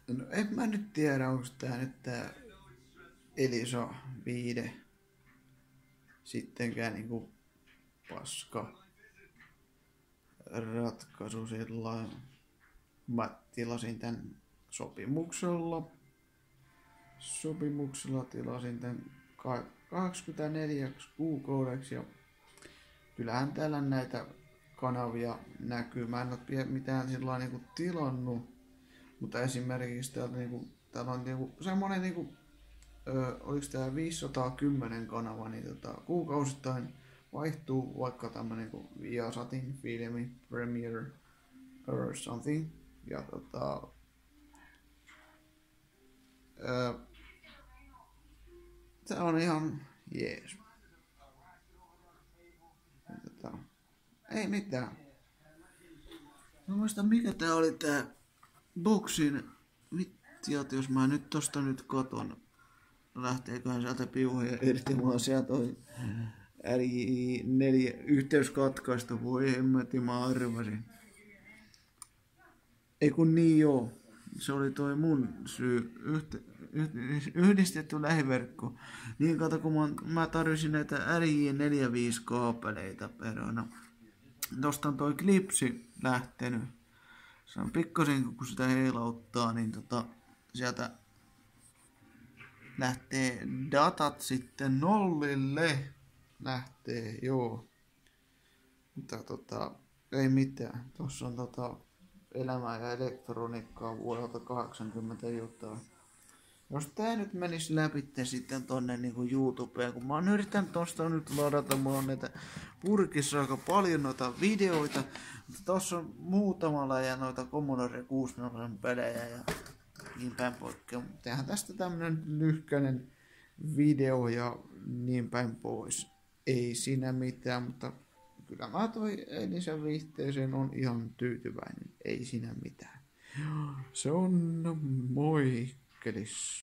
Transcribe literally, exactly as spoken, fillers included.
No en mä nyt tiedä, onko tää nyt tää Elisa viide sittenkään niinku paska ratkaisu sillä. Mä tilasin tän sopimuksella. Sopimuksella tilasin tän kaksikymmentäneljä kuukaudeksi ja kyllähän täällä näitä kanavia näkyy. Mä en ole mitään sillä niinku tilannut, mutta esimerkiksi täältä niinku, täällä on niinku semmonen niinku, ö, oliks tää viisisataakymmenen kanava, niin tota, kuukausittain vaihtuu vaikka tämmönen niinku Viasatin filmi, Premiere or something. Ja tota, ö, se on ihan jees. Tota, ei mitään. Mä muista mikä tää oli tää boksin vittiot, jos mä nyt tosta nyt katon. Lähteeköhän sieltä piuhoja irti, mulla sieltä toi R J neljä yhteys katkaistu, voi hemmetti, mä arvasin. Ei kun niin joo, se oli toi mun syy, Yht, yhdistetty lähiverkko. Niin kato kun mä, mä tarvisin näitä R J neljäkymmentäviisi kaapeleita perona. Tosta on toi klipsi lähtenyt. Se on pikkasen kun sitä heilauttaa, niin tota, sieltä lähtee datat sitten nollille. Lähtee, joo. Mutta tota, ei mitään. Tossa on tota elämää ja elektroniikkaa vuodelta kahdeksankymmentä jotain. Jos tää nyt menisi läpi sitten tonne niinku YouTubeen, kun mä oon yrittänyt tosta nyt ladata, mulla on näitä purkissa aika paljon noita videoita, mutta tossa on muutamalla ja noita Commodore kuusikymmentä pelejä ja niin päin poikkeaa. Tehdään tästä tämmönen lyhkäinen video ja niin päin pois. Ei siinä mitään, mutta kyllä mä toi eilisen viihteeseen on ihan tyytyväinen. Ei siinä mitään. Se on moikkelis.